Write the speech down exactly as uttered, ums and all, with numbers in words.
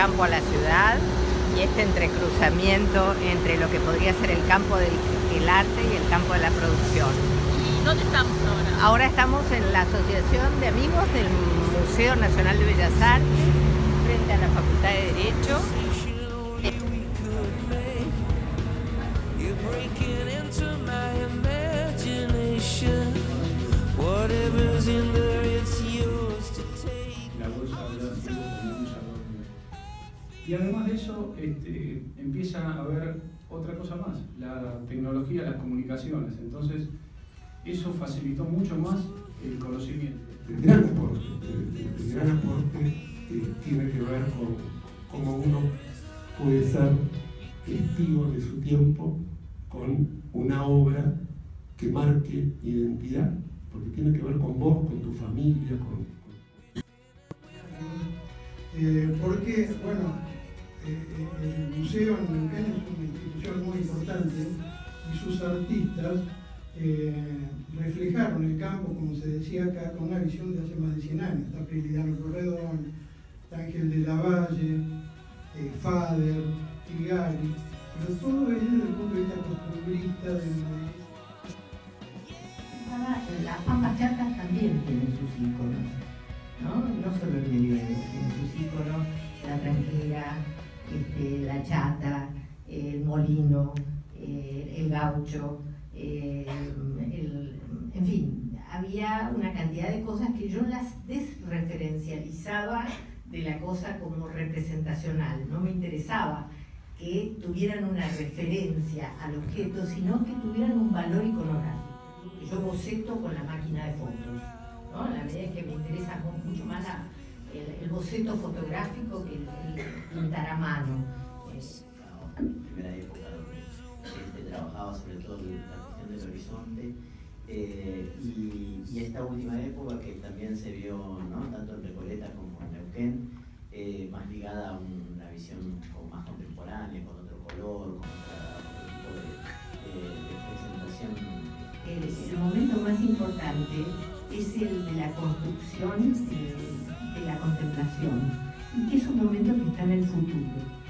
campo a la ciudad y este entrecruzamiento entre lo que podría ser el campo del el arte y el campo de la producción. ¿Y dónde estamos ahora? Ahora estamos en la Asociación de Amigos del Museo Nacional de Bellas Artes, frente a la Facultad de Derecho. Y además de eso, este, empieza a haber otra cosa más, la tecnología, las comunicaciones. Entonces, eso facilitó mucho más el conocimiento. El gran aporte, el, el gran aporte eh, tiene que ver con cómo uno puede ser testigo de su tiempo con una obra que marque identidad, porque tiene que ver con vos, con tu familia, con... Eh, porque, bueno, eh, el museo en Neuquén es una institución muy importante y sus artistas eh, reflejaron el campo, como se decía acá, con una visión de hace más de cien años. Está Prilidiano Corredón, Ángel de la Valle, eh, Fader, Figari, pero todo ello desde el punto de vista costumbrista. De... Las pampas chatas también tienen sus íconos, ¿no? No solo el medioevo, tienen sus íconos, la tranquera, este, la chata, el molino, eh, el gaucho, eh, el, en fin, había una cantidad de cosas que yo las desreferencializaba de la cosa como representacional. No me interesaba que tuvieran una referencia al objeto, sino que tuvieran un valor iconográfico. Yo boceto con la máquina de fotos, ¿no? A la medida que me interesa mucho más la, el, el boceto fotográfico que el, el pintar a mano. La primera época donde se trabajaba sobre todo la cuestión del horizonte, eh, y, y esta última época que también se vio, ¿no? Tanto en Recoleta como en Neuquén, eh, más ligada a una visión como más contemporánea, con otro color, con otra, otro tipo de, de, de presentación. El, el momento más importante es el de la construcción, de, de la contemplación, y que es un momento que está en el futuro.